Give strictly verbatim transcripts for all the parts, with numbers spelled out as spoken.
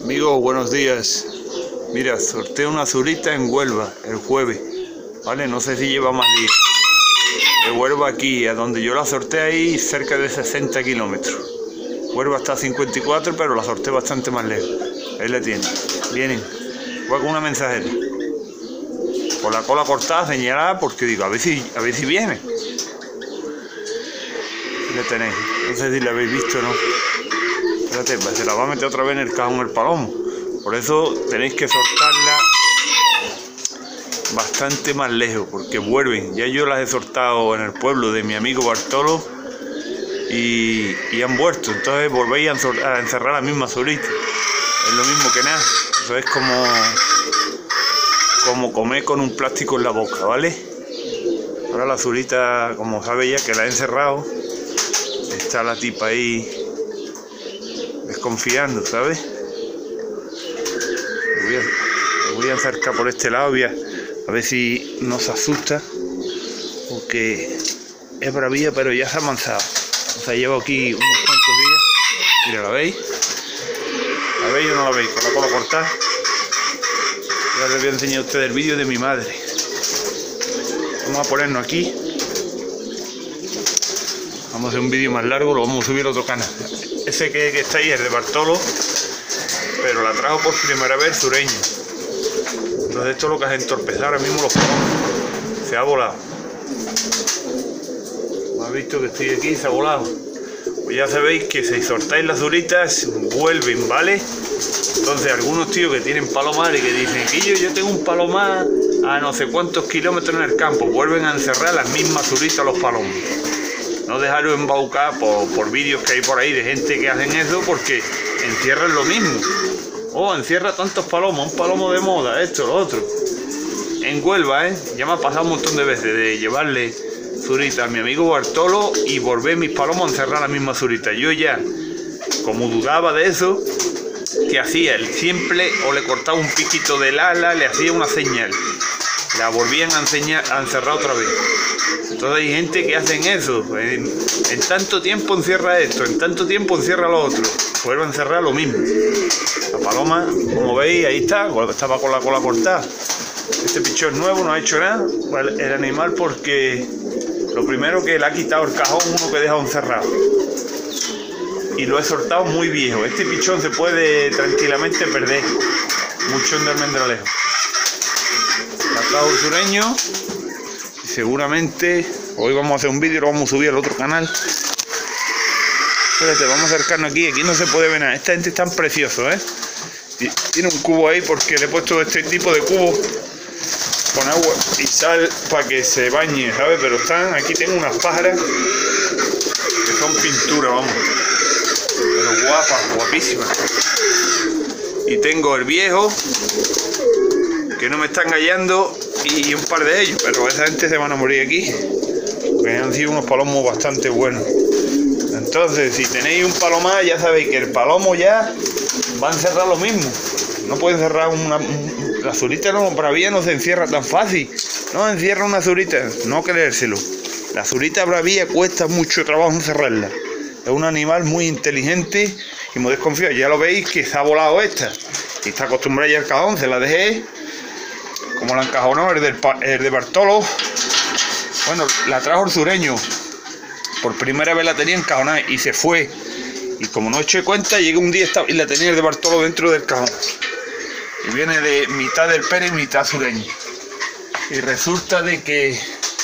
Amigos, buenos días. Mira, sorteo una azulita en Huelva el jueves, ¿vale? No sé si lleva más días. De Huelva aquí, a donde yo la sorteé ahí, cerca de sesenta kilómetros. Huelva está a cincuenta y cuatro, pero la sorteé bastante más lejos. Ahí la tienen. Vienen. Voy con una mensajera. Con la cola cortada, señalada, porque digo, a ver si, a ver si viene. Ahí la tenéis. No sé si la habéis visto o no. Fíjate, pues se la va a meter otra vez en el cajón el palomo. Por eso tenéis que soltarla bastante más lejos, porque vuelven. Ya yo las he soltado en el pueblo de mi amigo Bartolo y, y han vuelto. Entonces volvéis a, a encerrar la misma azulita. Es lo mismo que nada. Eso es como, como comer con un plástico en la boca, ¿vale? Ahora la azulita, como sabe ya que la he encerrado, está la tipa ahí desconfiando, ¿sabes? Me voy, a, me voy a acercar por este lado, voy a, a ver si no se asusta, porque es bravía, pero ya se ha amansado. O sea, llevo aquí unos cuantos días. Mira, ¿la veis? ¿La veis o no la veis? Con la cola cortada. Ya les voy a enseñar a ustedes el vídeo de mi madre. Vamos a ponernos aquí. Vamos a hacer un vídeo más largo, lo vamos a subir a otro canal. Ese que, que está ahí es de Bartolo, pero la trajo por primera vez sureño. Entonces esto es lo que hace entorpezar ahora mismo los palomos. Se ha volado. ¿Me has visto que estoy aquí y se ha volado? Pues ya sabéis que si soltáis las azuritas, vuelven, ¿vale? Entonces algunos tíos que tienen palomares y que dicen que yo, yo tengo un palomar a no sé cuántos kilómetros en el campo, vuelven a encerrar las mismas azuritas los palomos. No dejaros embaucar por, por vídeos que hay por ahí de gente que hacen eso, porque encierran lo mismo. Oh, encierra tantos palomos, un palomo de moda, esto, lo otro. En Huelva, ¿eh? Ya me ha pasado un montón de veces de llevarle zurita a mi amigo Bartolo y volver mis palomos a encerrar la misma zurita. Yo ya, como dudaba de eso, ¿qué hacía? Él siempre o le cortaba un piquito del ala, le hacía una señal. La volvían a, enseñar, a encerrar otra vez. Entonces hay gente que hacen eso. En, en tanto tiempo encierra esto, en tanto tiempo encierra lo otro. Vuelve a encerrar lo mismo. La paloma, como veis, ahí está, estaba con la cola cortada. Este pichón nuevo no ha hecho nada, el animal, porque lo primero que le ha quitado el cajón uno que deja encerrado. Y lo he soltado muy viejo. Este pichón se puede tranquilamente perder. Muchón de almendralejo. Un sureño, y seguramente hoy vamos a hacer un vídeo, lo vamos a subir al otro canal. Espérate, vamos a acercarnos aquí. Aquí no se puede ver nada. Esta gente es tan precioso, ¿eh? Tiene un cubo ahí porque le he puesto este tipo de cubo con agua y sal para que se bañe, ¿sabes? Pero están, aquí tengo unas pájaras que son pintura, vamos, pero guapas, guapísimas. Y tengo el viejo que no me están hallando y un par de ellos, pero esa gente se van a morir aquí porque han sido unos palomos bastante buenos. Entonces, si tenéis un palomar, ya sabéis que el palomo ya va a encerrar lo mismo. No puede encerrar una, la azulita, no, bravía no se encierra tan fácil. No encierra una azulita, no creérselo. La azulita bravía cuesta mucho trabajo encerrarla. Es un animal muy inteligente y muy desconfiado. Ya lo veis que se ha volado esta y está acostumbrada ya al cajón, se la dejé. Como la encajonó el, del, el de Bartolo. Bueno, la trajo el sureño. Por primera vez la tenía encajonada y se fue. Y como no eché cuenta, llegué un día y la tenía el de Bartolo dentro del cajón. Y viene de mitad del Pérez y mitad sureño. Y resulta de que...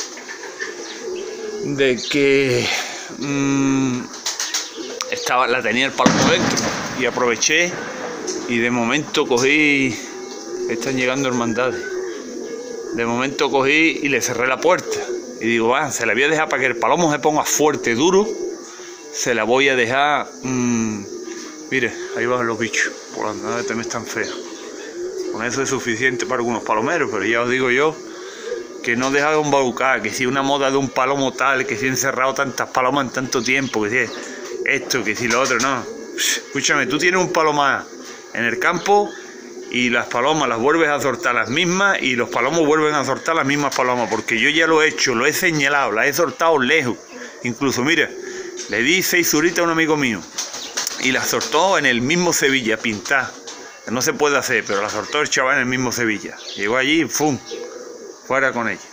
De que... Mmm, estaba, la tenía el palomo dentro. Y aproveché. Y de momento cogí... Están llegando hermandades. De momento cogí y le cerré la puerta. Y digo, ah, se la voy a dejar para que el palomo se ponga fuerte, duro. Se la voy a dejar... Mmm, mire, ahí van los bichos. Por las nada también están feos. Con eso es suficiente para algunos palomeros. Pero ya os digo yo que no deja de embaucar. Que si una moda de un palomo tal, que si he encerrado tantas palomas en tanto tiempo, que si esto, que si lo otro, no. Escúchame, tú tienes un palomar en el campo y las palomas las vuelves a soltar las mismas y los palomos vuelven a soltar las mismas palomas, porque yo ya lo he hecho, lo he señalado, las he soltado lejos. Incluso, mira, le di seis zuritas a un amigo mío y las soltó en el mismo Sevilla, pintada. que no se puede hacer, pero la soltó el chaval en el mismo Sevilla. Llegó allí, ¡fum!, fuera con ella.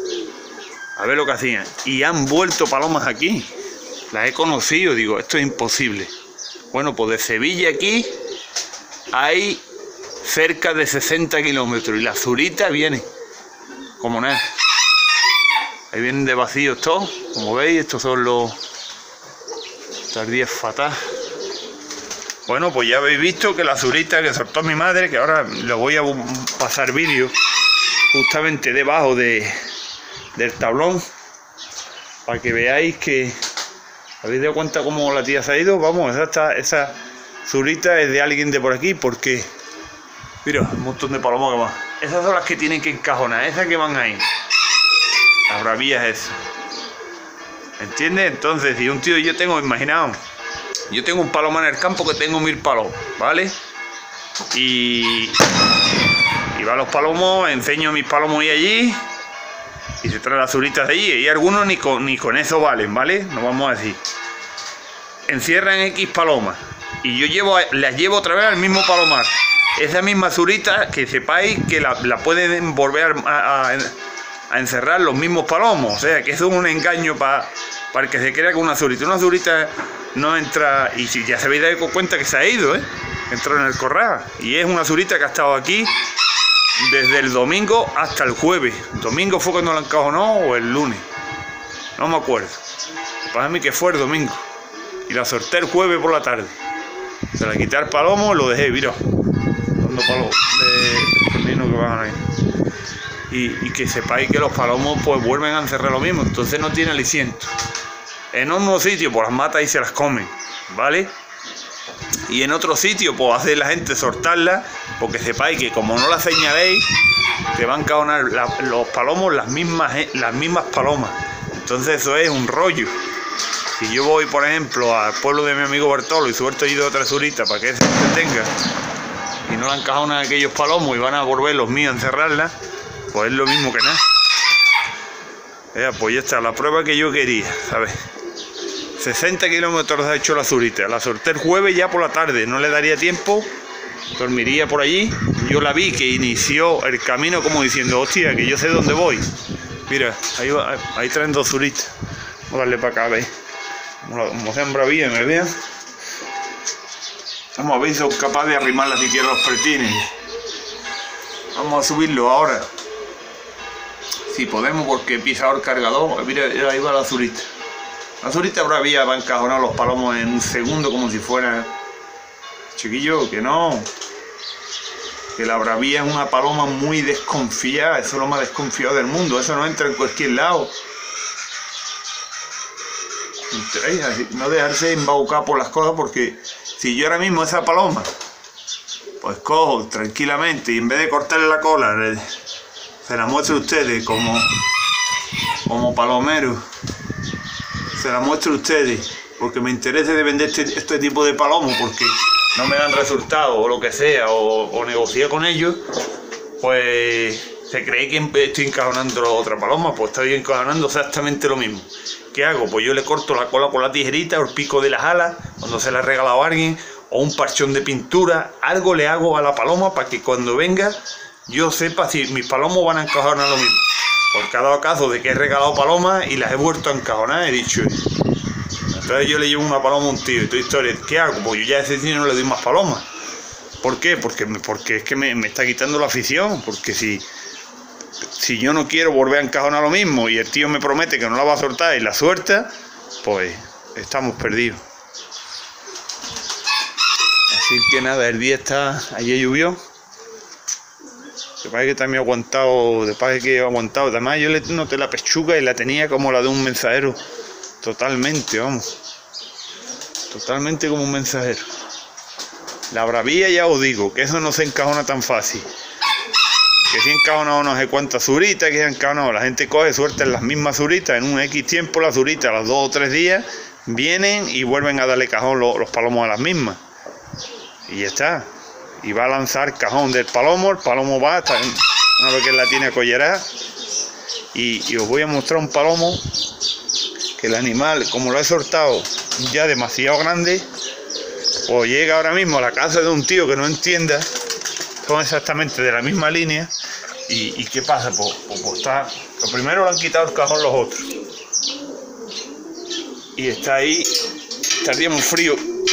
A ver lo que hacían. Y han vuelto palomas aquí. Las he conocido, digo, esto es imposible. Bueno, pues de Sevilla aquí hay cerca de sesenta kilómetros y la zurita viene como nada. Ahí vienen de vacíos todos, como veis, estos son los tardíes fatal. Bueno, pues ya habéis visto que la zurita que soltó mi madre, que ahora le voy a pasar vídeo justamente debajo de, del tablón, para que veáis que habéis dado cuenta cómo la tía se ha ido. Vamos, esa, esa zurita es de alguien de por aquí, porque mira, un montón de palomas que van. Esas son las que tienen que encajonar, esas que van ahí. Las bravías esas. ¿Entiendes? Entonces, si un tío, yo tengo, imaginaos, yo tengo un palomar en el campo que tengo mil palomos, ¿vale? Y, y va a los palomos, enseño mis palomos y allí, y se traen las zuritas de allí, y algunos ni con, ni con eso valen, ¿vale? No vamos a decir. Encierran X palomas, y yo llevo, las llevo otra vez al mismo palomar. Esa misma zurita, que sepáis que la, la pueden volver a, a, a encerrar los mismos palomos. O sea, que eso es un engaño para para el que se crea con una zurita. Una zurita no entra, y si ya se habéis dado cuenta que se ha ido, ¿eh? Entró en el corral. Y es una zurita que ha estado aquí desde el domingo hasta el jueves. El domingo fue cuando la encajonó, o el lunes. No me acuerdo. Para mí que fue el domingo. Y la solté el jueves por la tarde. Se la quité al palomo, lo dejé, mira. Dando palos de camino que van ahí. Y, y que sepáis que los palomos pues vuelven a encerrar lo mismo. Entonces no tiene aliciento. En unos sitios pues las mata y se las comen, ¿vale? Y en otros sitios pues hace la gente soltarlas, porque sepáis que como no las señaléis, te van a encajonar la, los palomos las mismas, las mismas palomas. Entonces eso es un rollo. Si yo voy, por ejemplo, al pueblo de mi amigo Bartolo y suelto allí dos o tres zuritas para que se entretenga, y no la encajonan aquellos palomos y van a volver los míos a encerrarla, pues es lo mismo que nada. Ya, pues ya está, la prueba que yo quería, ¿sabes? sesenta kilómetros ha hecho la zurita. La solté el jueves ya por la tarde, no le daría tiempo, dormiría por allí. Yo la vi que inició el camino como diciendo, hostia, que yo sé dónde voy. Mira, ahí, va, ahí traen dos zuritas. Vamos a darle para acá, ¿veis? Como sean bravías, me vean. Vamos a ver si son capaces de arrimarla siquiera los pretines. Vamos a subirlo ahora. Si podemos, porque he pisado el cargador. Mira, ahí va la zurita. La zurita bravía va a encajonar los palomos en un segundo como si fuera... Chiquillo, que no. Que la bravía es una paloma muy desconfiada. Eso es lo más desconfiado del mundo. Eso no entra en cualquier lado. No dejarse embaucar por las cosas, porque si yo ahora mismo esa paloma, pues cojo tranquilamente y en vez de cortarle la cola, se la muestro a ustedes como, como palomero. Se la muestro a ustedes porque me interesa de vender este, este tipo de palomos, porque no me dan resultados o lo que sea, o, o negociar con ellos, pues se cree que estoy encajonando otra paloma. Pues estoy encajonando exactamente lo mismo. ¿Qué hago? Pues yo le corto la cola con la tijerita o el pico de las alas cuando se la ha regalado a alguien, o un parchón de pintura. Algo le hago a la paloma para que cuando venga yo sepa si mis palomos van a encajonar lo mismo. Porque ha dado caso de que he regalado palomas y las he vuelto a encajonar, he dicho. Entonces yo le llevo una paloma a un tío y toda historia. ¿Qué hago? Pues yo ya a ese tío no le doy más palomas. ¿Por qué? Porque, porque es que me, me está quitando la afición. Porque si, si yo no quiero volver a encajonar lo mismo y el tío me promete que no la va a soltar y la suelta, pues estamos perdidos. Así que nada, el día está... Ayer llovió. Después que también he aguantado, después que he aguantado, además yo le noté la pechuga y la tenía como la de un mensajero, totalmente, vamos, totalmente como un mensajero. La bravía, ya os digo, que eso no se encajona tan fácil, que si encajona no sé cuántas zuritas, que se encajona, la gente coge, suelta en las mismas zuritas, en un X tiempo las zuritas, a los dos o tres días, vienen y vuelven a darle cajón los, los palomos a las mismas, y ya está. Y va a lanzar cajón del palomo, el palomo va hasta una vez que la tiene acollerada, y, y os voy a mostrar un palomo que el animal, como lo he soltado ya demasiado grande, o llega ahora mismo a la casa de un tío que no entienda, son exactamente de la misma línea. ¿Y, y qué pasa? Pues, pues, pues está, lo primero le han quitado el cajón los otros. Y está ahí, está el día muy frío.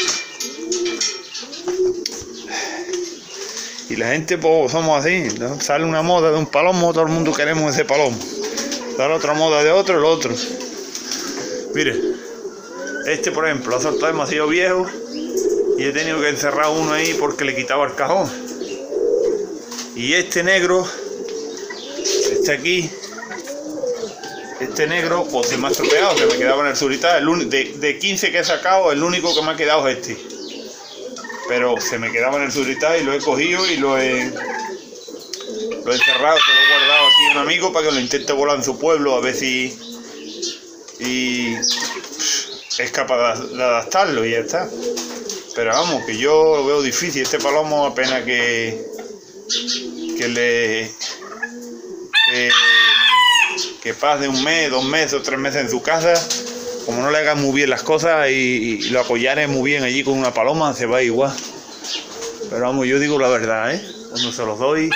Y la gente, pues somos así, ¿no? Sale una moda de un palomo, todo el mundo queremos ese palomo. Sale otra moda de otro, el otro. Mire, este por ejemplo, ha soltado demasiado viejo y he tenido que encerrar uno ahí porque le quitaba el cajón. Y este negro, este aquí, este negro, pues se me ha estropeado, se me quedaba en el surita. El de, de quince que he sacado, el único que me ha quedado es este. Pero se me quedaba en el surita y lo he cogido y lo he, lo he encerrado, se lo he guardado aquí a un amigo para que lo intente volar en su pueblo, a ver si y es capaz de adaptarlo y ya está. Pero vamos, que yo lo veo difícil. Este palomo apenas que que le que, que pase un mes, dos meses o tres meses en su casa, como no le hagan muy bien las cosas y, y lo apoyaré muy bien allí con una paloma, se va igual. Pero vamos, yo digo la verdad, ¿eh? Cuando se los doy...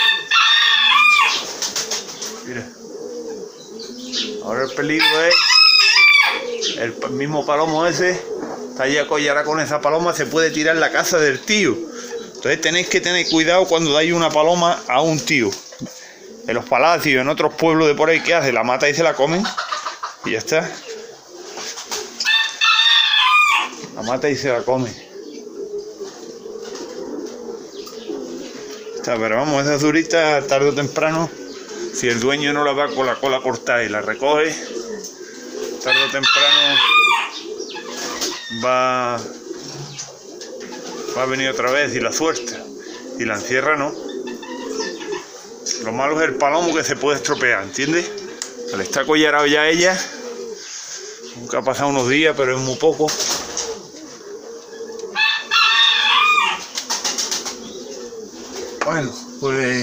Mira. Ahora el peligro es... El mismo palomo ese, está allí acollará con esa paloma, se puede tirar la casa del tío. Entonces tenéis que tener cuidado cuando dais una paloma a un tío. En los palacios, en otros pueblos de por ahí, ¿qué hace? La mata y se la comen. Y ya está. La mata y se la come. Está, pero vamos, esa azurita tarde o temprano, si el dueño no la va con la cola cortada y la recoge, tarde o temprano va, va a venir otra vez y la suelta. Y la encierra, no. Lo malo es el palomo que se puede estropear, ¿entiendes? Le está collarado ya a ella. Nunca ha pasado unos días, pero es muy poco. Bueno, pues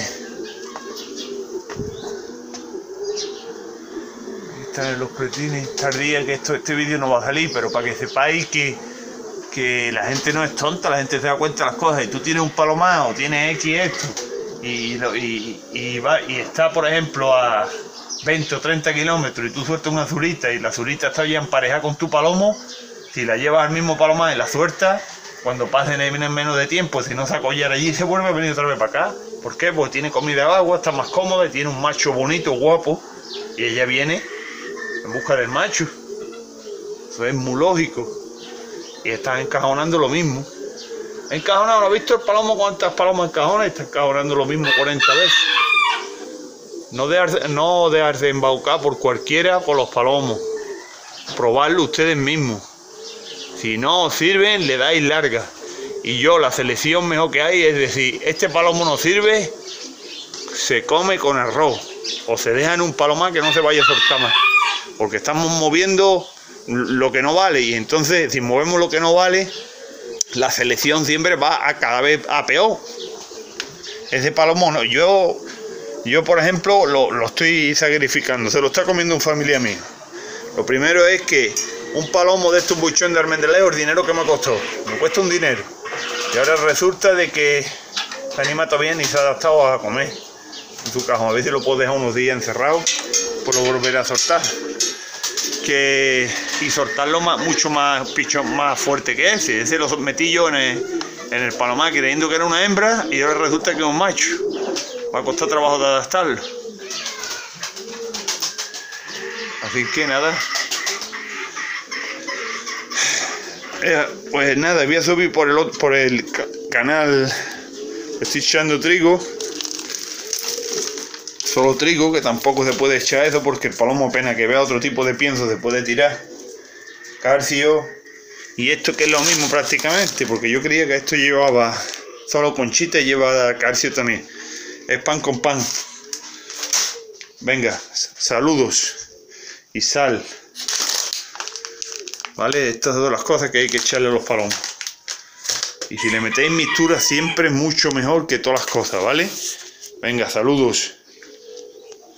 están en los pretines tardía, que esto, este vídeo no va a salir, pero para que sepáis que, que la gente no es tonta, la gente se da cuenta de las cosas. Y tú tienes un palomar o tienes X esto y, y, y, va, y está, por ejemplo, a veinte o treinta kilómetros y tú sueltas una azurita y la azurita está ya emparejada con tu palomo, si la llevas al mismo palomar y la sueltas, cuando pasen en menos de tiempo, si no se acollara allí, se vuelve a venir otra vez para acá. ¿Por qué? Porque tiene comida de agua, está más cómoda y tiene un macho bonito, guapo. Y ella viene en busca del macho. Eso es muy lógico. Y están encajonando lo mismo. Encajonado, ¿no has visto el palomo cuántas palomas encajonan? Está encajonando lo mismo cuarenta veces. No dejarse, no dejarse embaucar por cualquiera con los palomos. Probarlo ustedes mismos. Si no os sirven, le dais larga. Y yo, la selección mejor que hay es decir, este palomo no sirve, se come con arroz. O se deja en un palomar que no se vaya a soltar más. Porque estamos moviendo lo que no vale. Y entonces, si movemos lo que no vale, la selección siempre va a cada vez a peor. Ese palomo no. Yo, yo por ejemplo, lo, lo estoy sacrificando. Se lo está comiendo un familiar mío. Lo primero es que un palomo de estos buchón de Armendeleo, el dinero que me costó, me cuesta un dinero. Y ahora resulta de que se anima todavía ni se ha adaptado a comer en su cajón. A ver si lo puedo dejar unos días encerrado, pues lo volveré a soltar. Que, y soltarlo más, mucho más pichón, más fuerte que ese. Ese lo metí yo en el, en el palomar creyendo que era una hembra y ahora resulta que es un macho. Va a costar trabajo de adaptarlo. Así que nada. Eh, pues nada, voy a subir por el, por el ca canal. Estoy echando trigo. Solo trigo, que tampoco se puede echar eso porque el palomo apenas que vea otro tipo de pienso se puede tirar. Calcio. Y esto que es lo mismo prácticamente, porque yo creía que esto llevaba solo conchita y lleva calcio también. Es pan con pan. Venga, saludos y sal. ¿Vale? Estas son las cosas que hay que echarle a los palomos. Y si le metéis mixtura siempre es mucho mejor que todas las cosas, ¿vale? Venga, saludos.